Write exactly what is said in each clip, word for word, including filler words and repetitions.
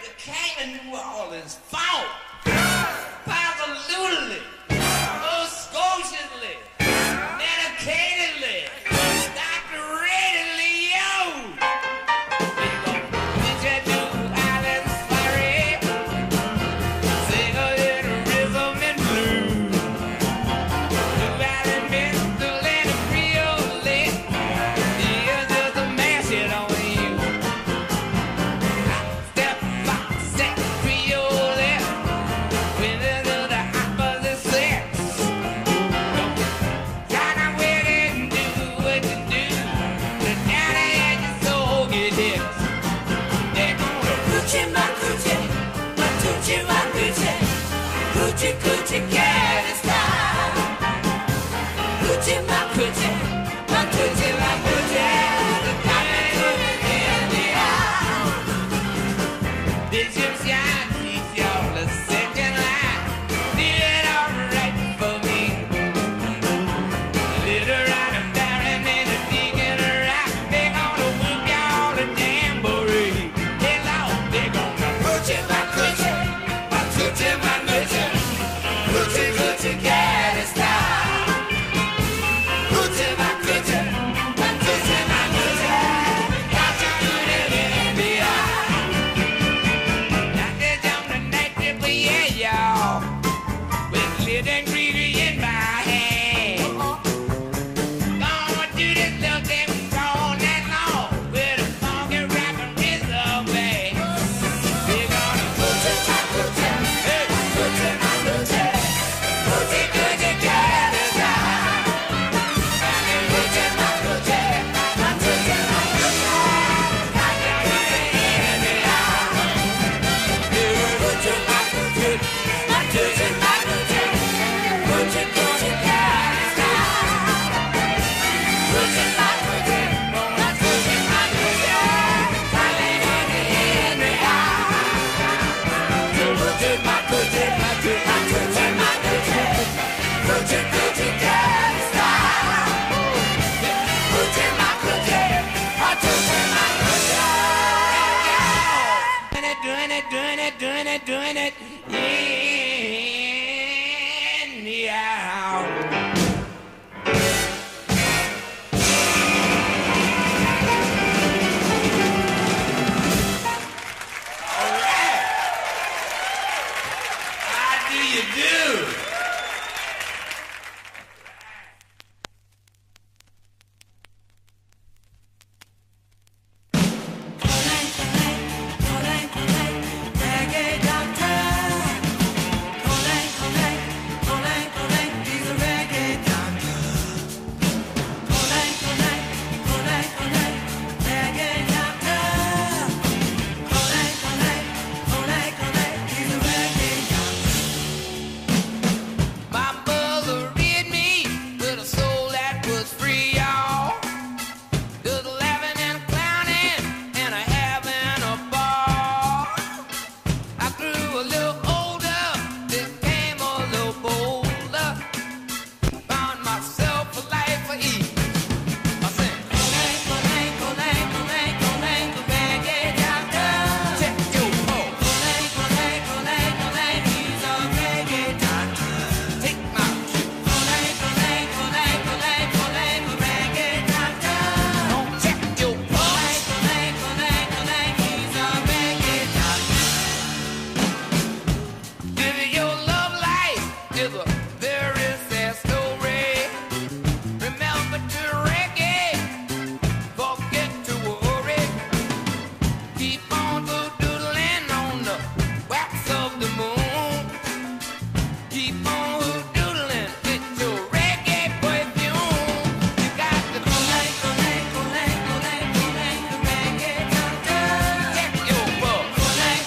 came in New Orleans fought resolutely, unscrupulously, medicatedly, not readily used. Did you do Island Safari? Sing a little rhythm and blues. The Valley Mental and the Creole, you're just a mash it on you. Step back, step Creole, with a little opposite sex. Try to win it and do what you do. The daddy and your soul get hit. They're gonna coochie my coochie, my coochie my coochie, coochie coochie cat style. Coochie my coochie, my coochie my coochie, the coochie in the eye. Did you see teach y'all the second line? Did it all right for me. Little right and barren and a digging rock. They gonna whoop y'all the jamboree. Hey Lord, they gonna coochie my coochie, my coochie my coochie, coochie coochie cat style. Coochie my coochie, my coochie my coochie, got to do it in the eye. Now there's on the night trip, yeah, y'all, with little ingredient in my hand. Gonna do this little thing all night long with a funky rap and rhythm band. We're gonna coochie my coochie, hey, coochie my coochie, coochie coochie cat style. Coochie my coochie, my coochie my coochie, got to do it in the eye. Coochie my coochie, my coochie my coochie, coochie coochie cat style. Coochie my coochie, my coochie my coochie, got to do it in the eye. Coochie my coochie, my coochie my coochie, coochie coochie cat style. Coochie my coochie, my coochie my coochie. Doing it, doing it, doing it, doing it, doing it. Yeah. All right. How do you do? My mother reared me with a soul that was free, y'all. Just laughing and clowning and a having a ball. I grew a little older, became a little bolder. Found myself a life for ease. I said, check your pulse. Take my cue. Don't check your pulse. If your love life is a very sad story, remember to reggae, forget to worry. Keep on doodling on the wax of the moon. Keep on doodling with your reggae perfume. You got to check your pulse.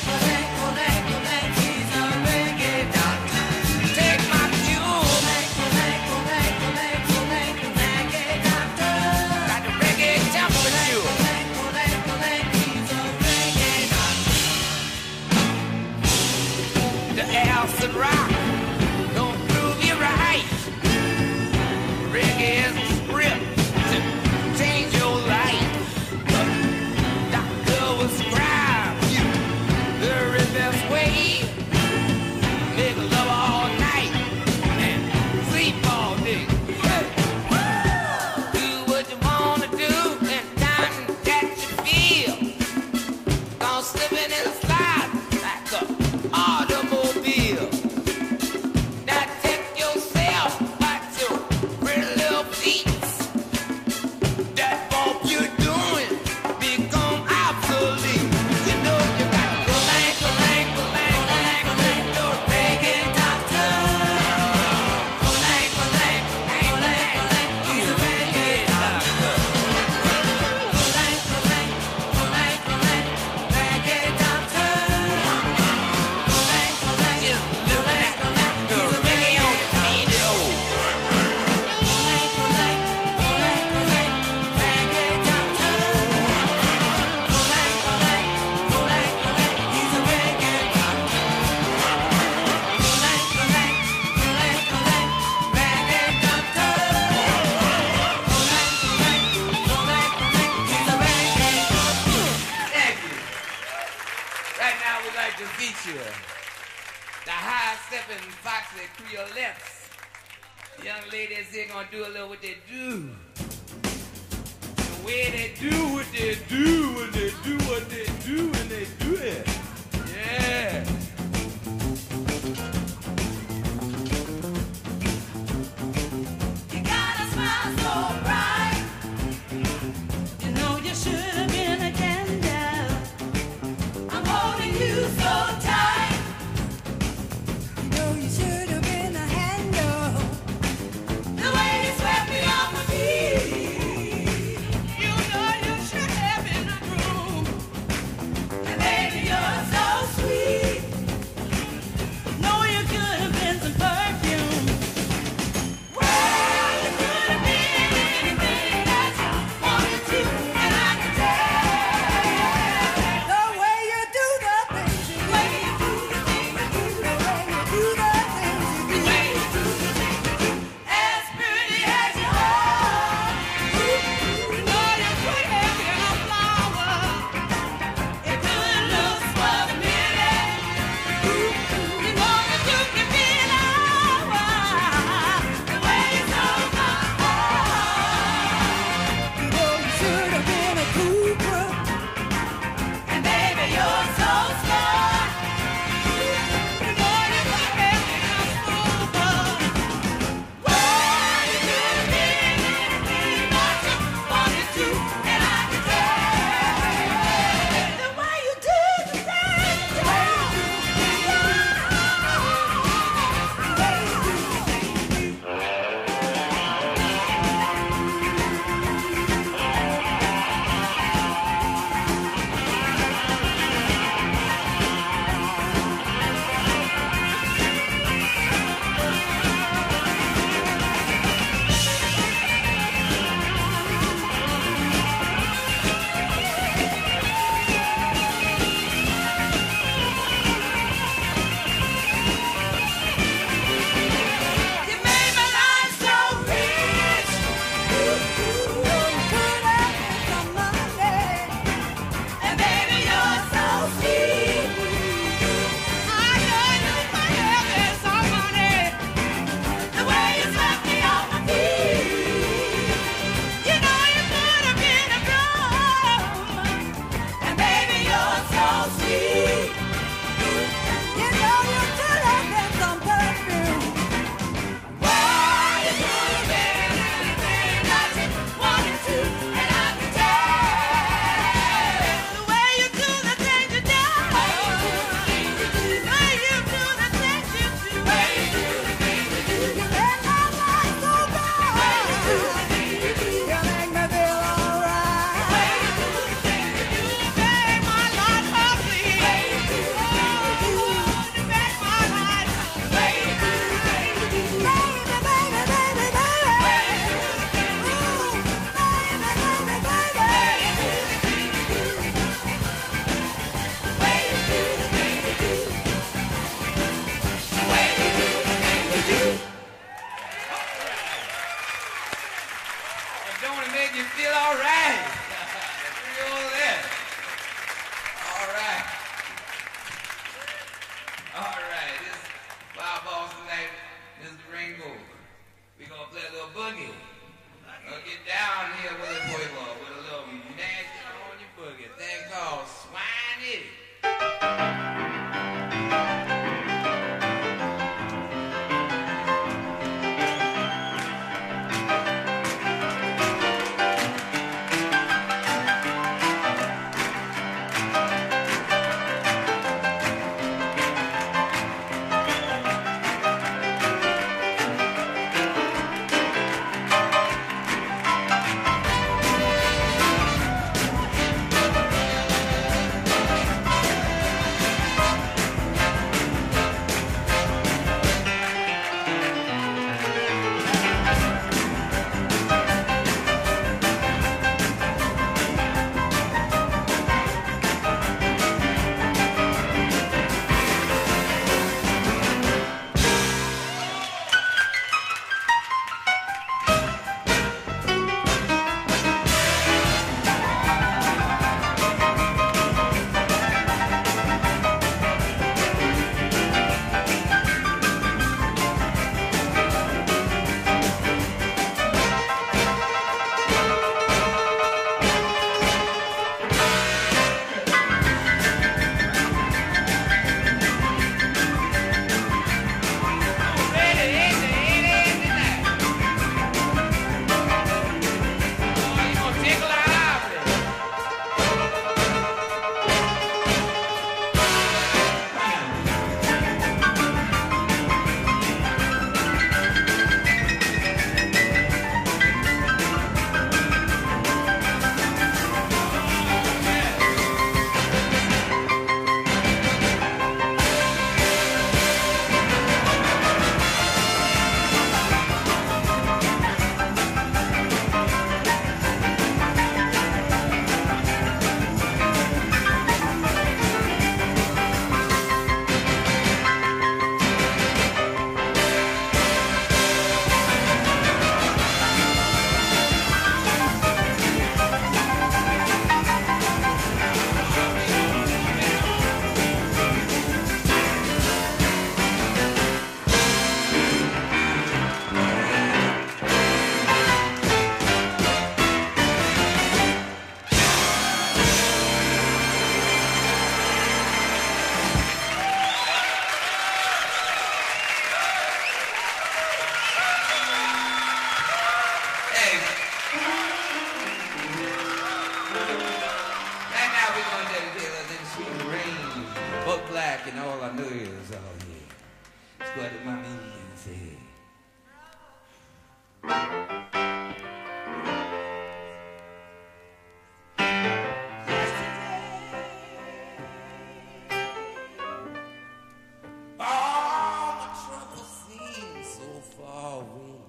Take my cue. Got the reggae temperature. The acid rock don't prove you right. Reggae is a script to change your life. The doctor will prescribe you the Now we'd like to feature the high-stepping foxy Creolettes. Young ladies, they're gonna do a little what they do. The way they do what they do when they do what they do when they do it. Yeah. You got a smile so bright. You know you should have been a candle. I'm holding you so tight. You know you should have been a handle. The way you swept me off my feet. You know you should have been a groom. And baby, you're black, and all I know is, oh yeah, squat to my knees and say, all my trouble seems so far away.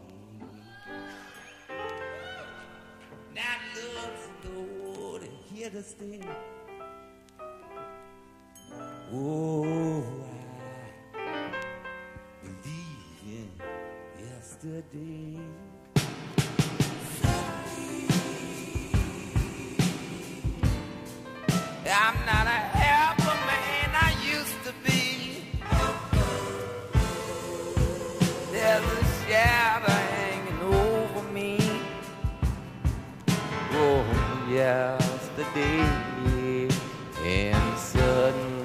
Now love's no to hear the sting. Oh, I believe in yesterday. I'm not a helper man I used to be. There's a shadow hanging over me. Oh, yesterday, and suddenly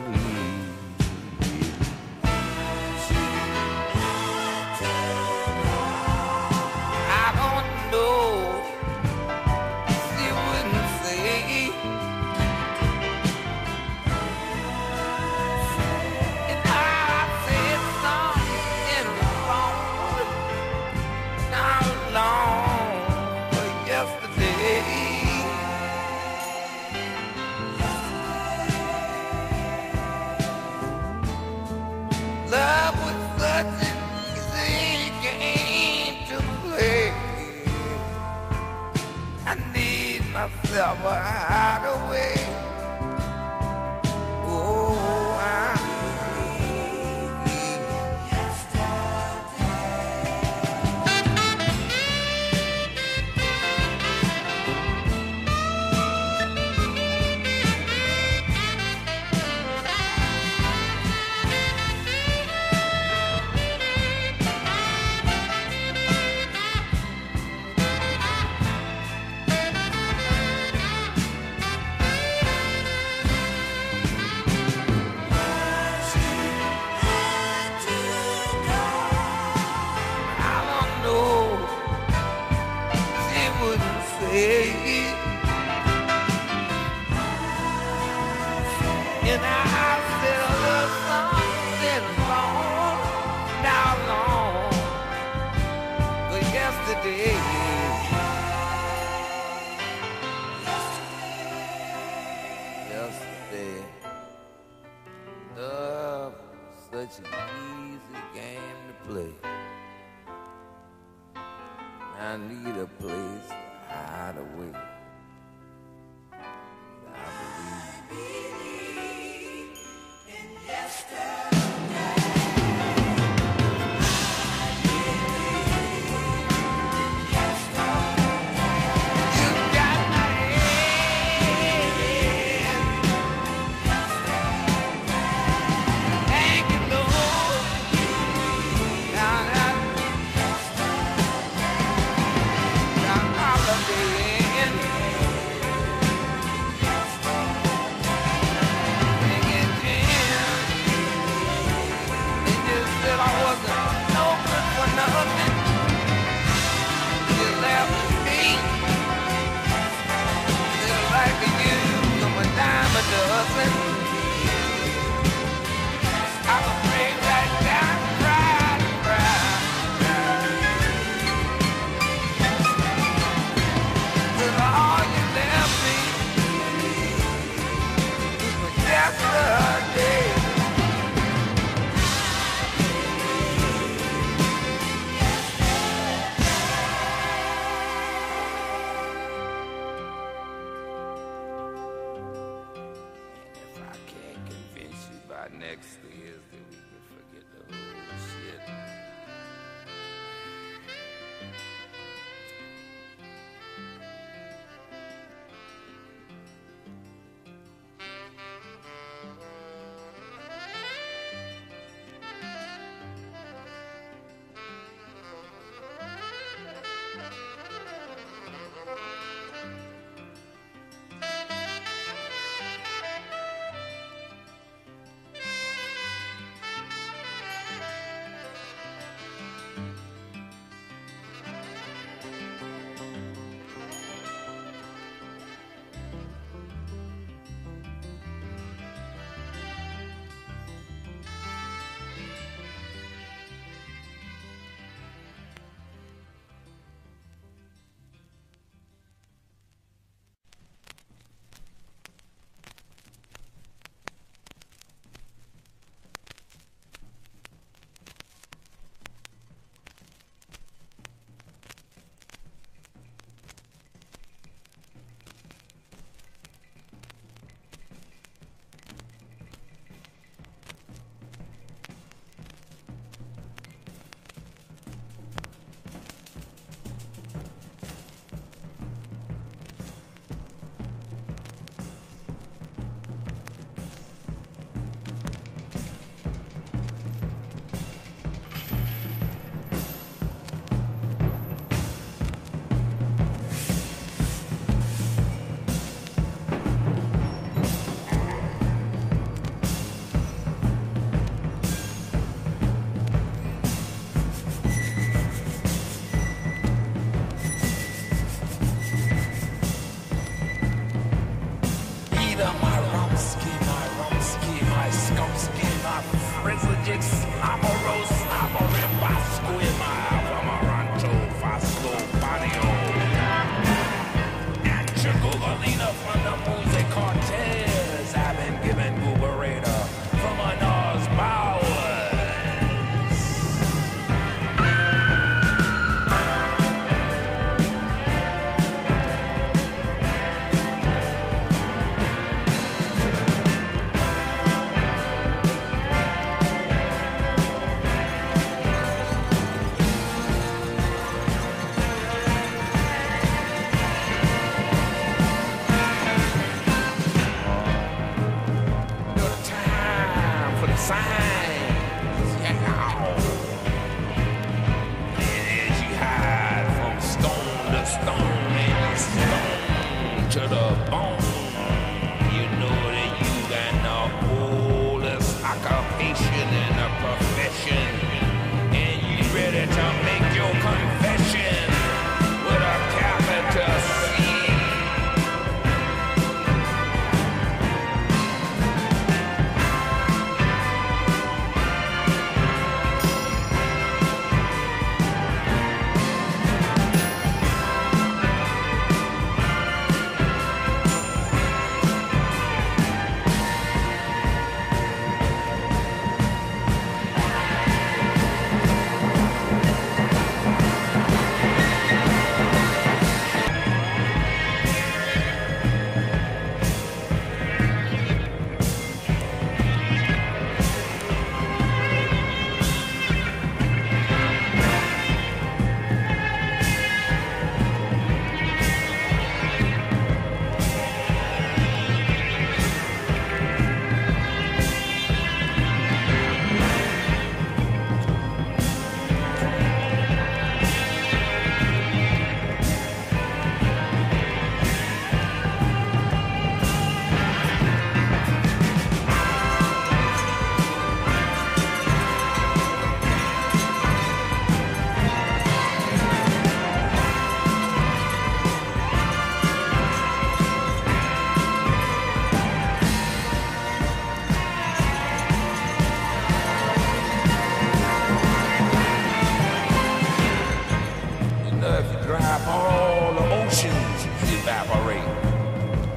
love was such an easy game to play. I need myself a hideaway. Oh, I and I said a little something long, now long, but yesterday, yesterday, love was such an easy game to play. I need a place to hide away. I believe in yesterday. Next Thursday we can forget the whole shit.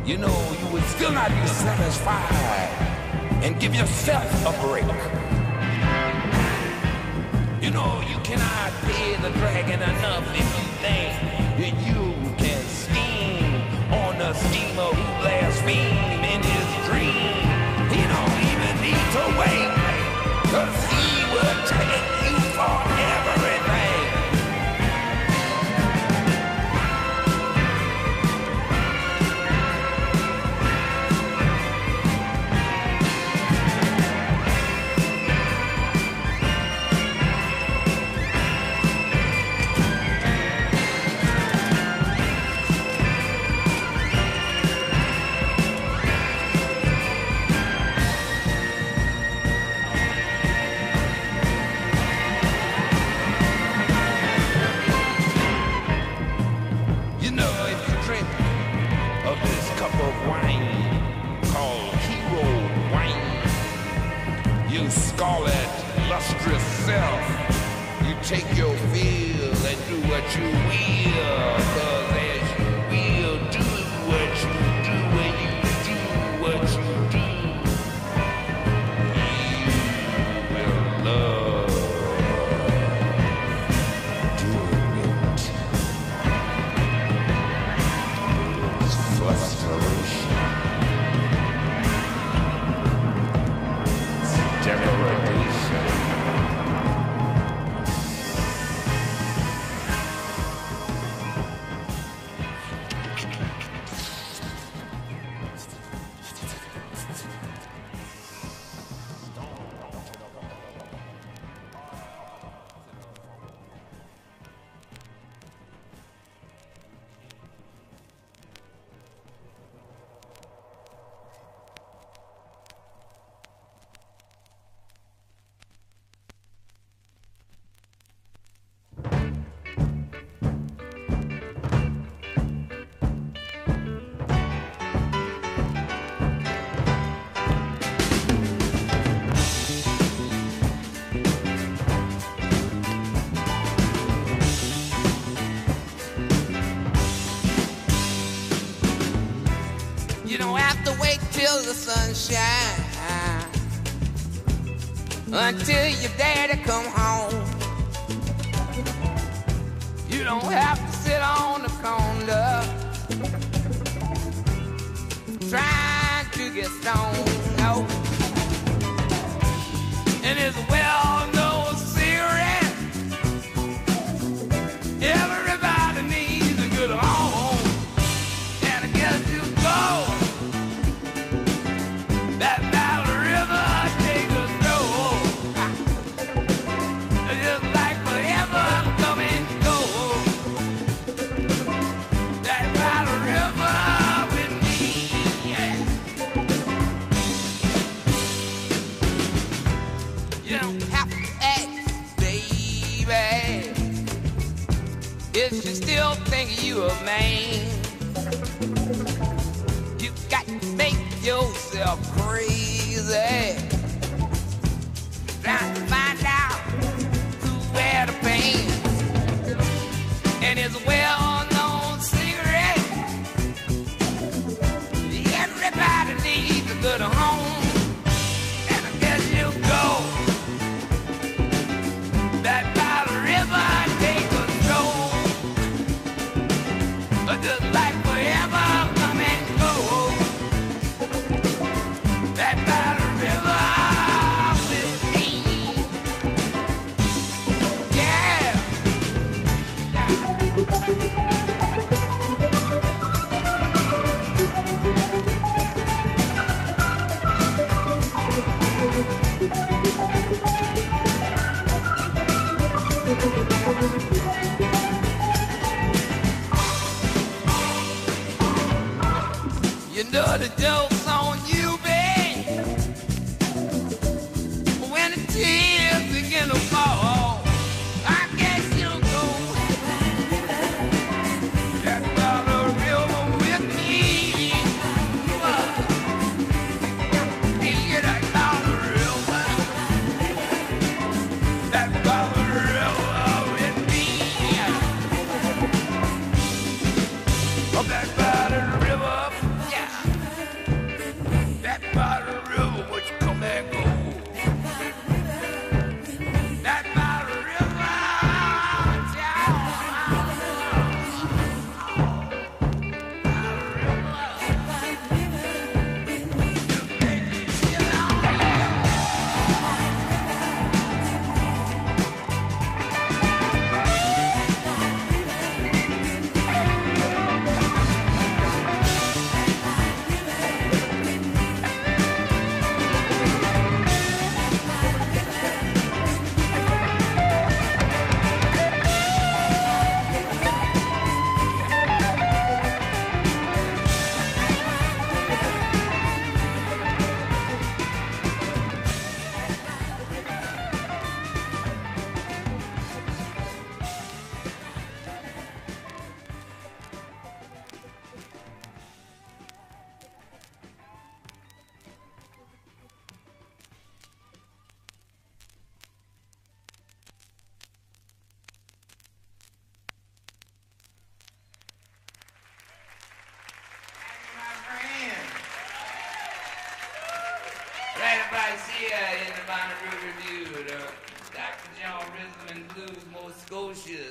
you know, you would still not be satisfied and give yourself a break. You know, you cannot pay the dragon enough if you think that you can steam on the steamer who blaspheme in his dream. He don't even need to wait, 'cause he will take you for everything. Scarlet, lustrous self, you take your fill and do what you will, 'cause as you will do what you do when you do what you do, you will love doing it. It's frustration. Degradation. You don't have to wait till the sun shines until your daddy come home. You don't have to sit on the corner trying to get stoned, no. And it's a well-known cigarette. Everybody needs a good home. And I guess you go that Battle River, take a stroll. Just like forever, come and go. That Battle River with me, yeah. You don't have to ask, baby, if you still think you a man. You got to make yourself crazy, trying to find out who wear the pain. And it's a well-known cigarette. Everybody needs a good home. And I guess you go that Battle River, take a stroll. Just like forever, come and go. That Battle River with me, yeah. You know the joke's on you, babe. When the tears begin to fall, I guess you'll go that Battle River with me. Yeah, that Battle River, that Battle River with me. Oh, that Battle River, yeah.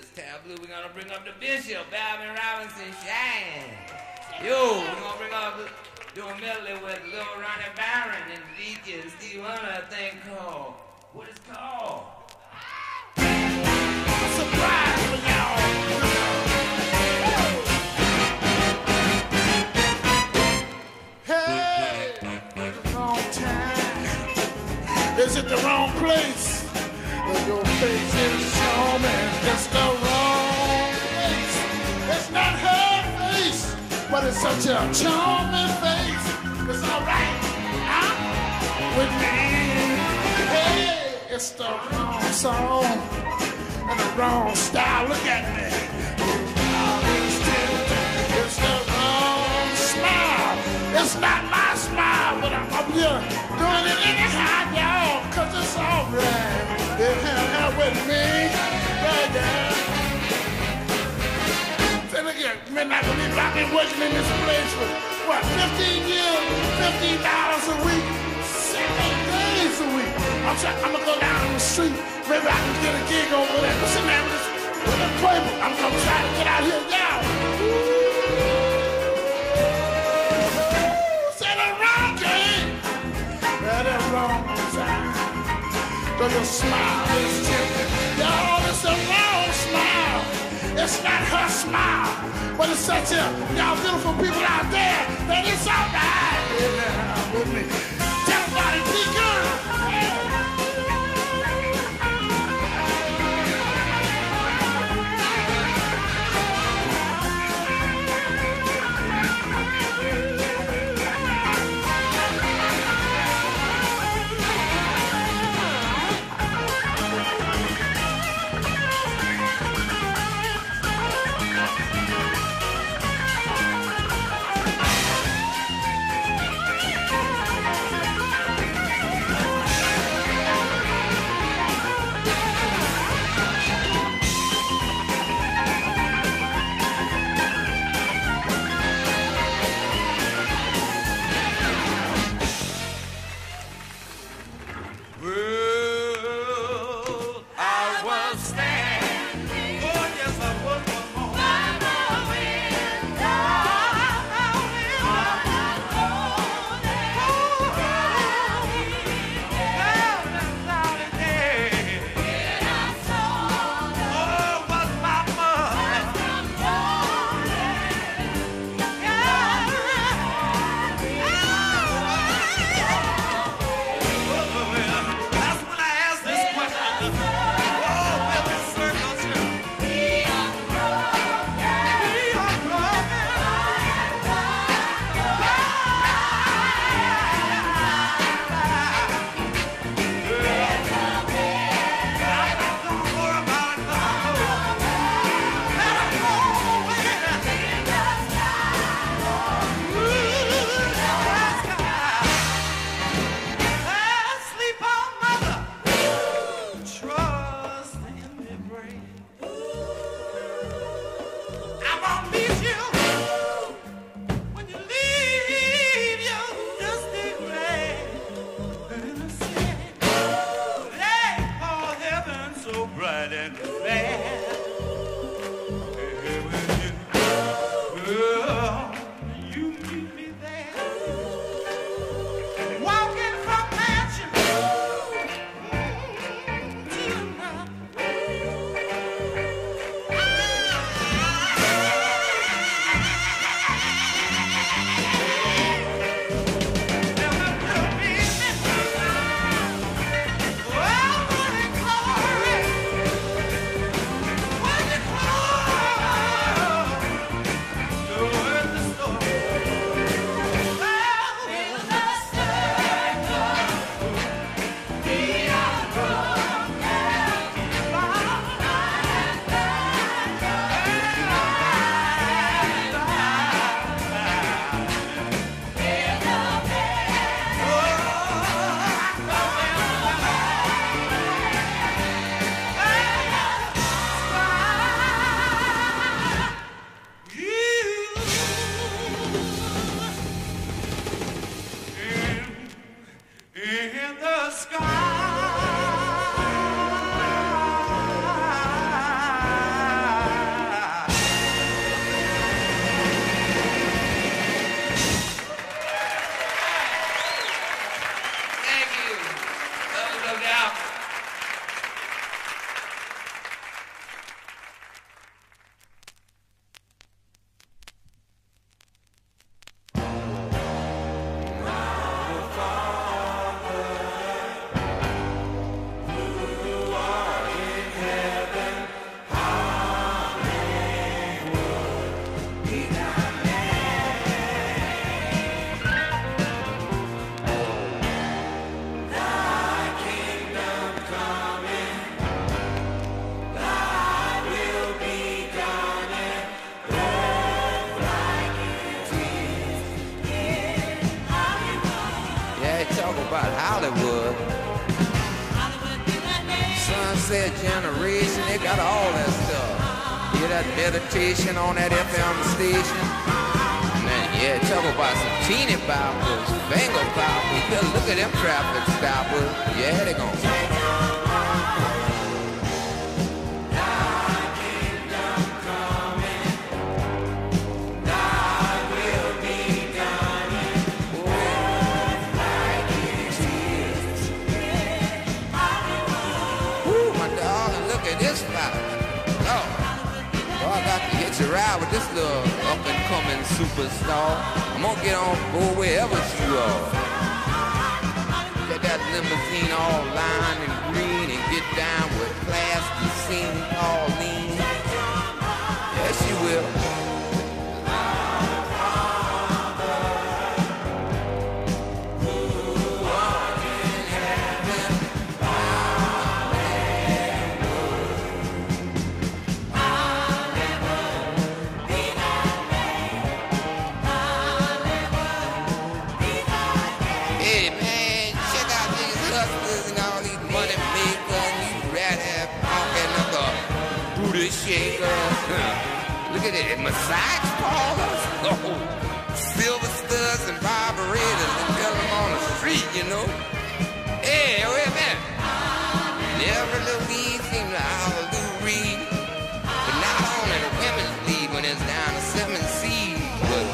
this tableau, we're gonna bring up the bishop, Alvin Robinson Shine. Yo, we're gonna bring up the, do a medley with Little Ronnie Barron and D J Steve Hunter, a thing called, what it's called? A surprise for y'all. Hey, the wrong time. Is it the wrong place? But your face is showing just the wrong place. It's not her face, but it's such a charming face. It's alright, huh? With me. Hey, it's the wrong song and the wrong style. Look at me. It's the wrong smile. It's not my smile, but I'm up here doing it anyhow, y'all, cause it's alright. They're here with me, right there. Say, look here, Midnight Believer, I've been working in this place for, what, fifteen years, fifteen dollars a week, seven days a week. I'm trying, I'm gonna go down on the street, maybe I can get a gig over there. What's the name of this? With the paper, I'm gonna try to get out here now. Say the wrong thing, yeah, the wrong time. Cause your smile is tempting. Y'all, it's a wrong smile. It's not her smile, but it's such a, y'all beautiful people out there, that it's all right. Yeah, with me. Tell everybody, be good. I said generation, they got all that stuff. Hear that meditation on that F M station? Man, yeah, talk about some teeny boppers, finger boppers. You better look at them traffic stoppers. Yeah, they gon' to ride with this little up-and-coming superstar. I'm gonna get on board wherever you are. Get that limousine all lined and green and get down with class and sing Pauline. Yes, she will. Shaker. Look at it, massage parlors, oh, silver studs and barberators and tell them on the street, you know. Hey, wait a minute. Never Louise seemed to holler Lou Reed, but not only the women's league when it's down to seven C's, but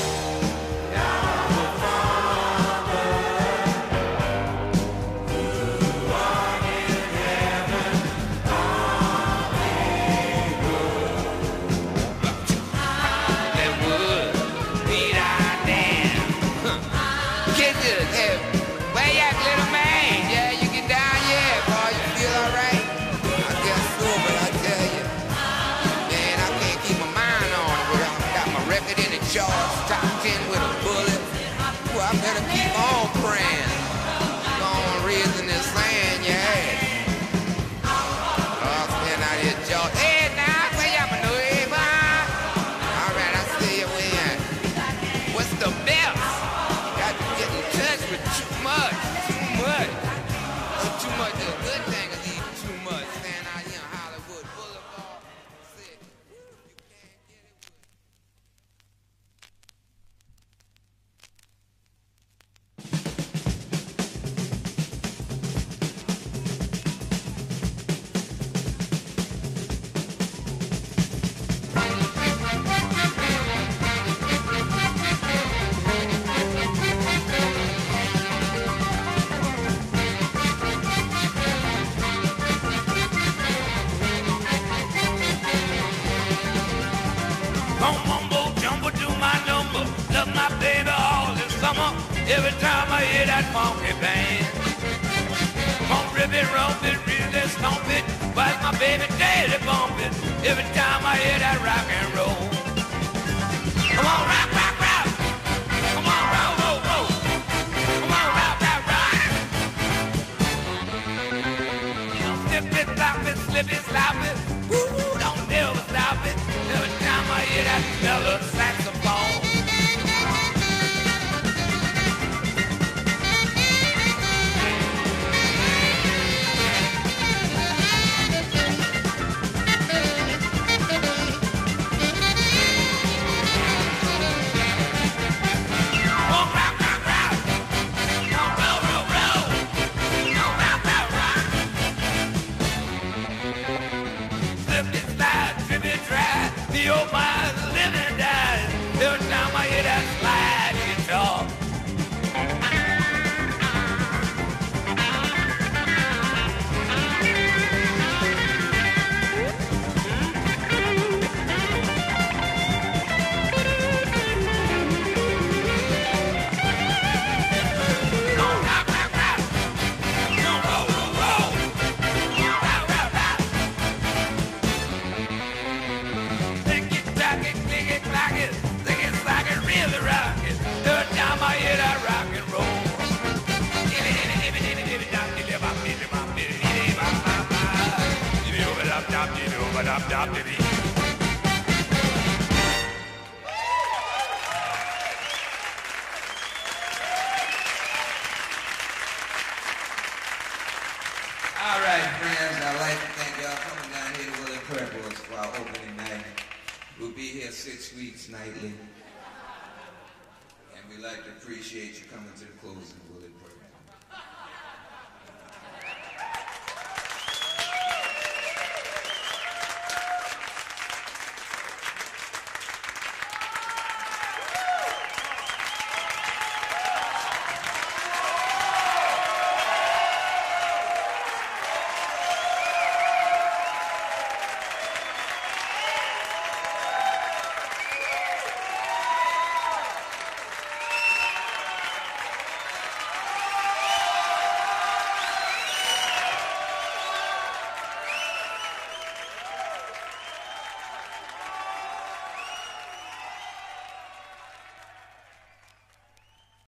top ten with a bullet. Well, I better keep on praying. Go on raising this land, yeah. Oh, stand out here, George. Hey, now, where y'all been doing? Hey, man. All right, I see you win. What's the best? Got to get in touch with too much. Too much. So too much is a good thing is even too much. Stand out here on Hollywood Boulevard. Say, you can't get it with. Every time I hear that funky band, bump, rip it, rump it, really stomp it, while my baby daddy bump it. Every time I hear that rock and roll, come on, rock, rock, rock. Come on, roll, roll, roll. Come on, rock, rock, rock. Slip it, slap it, slip it, slap it. Woo, don't never stop it. Every time I hear that mellow saxophone. Your mind living dies. Every time I hear that slide guitar. All right, friends, I'd like to thank y'all coming down here to Willie Purples for our opening night. We'll be here six weeks nightly. And we'd like to appreciate you coming to the closing of Willie Purples.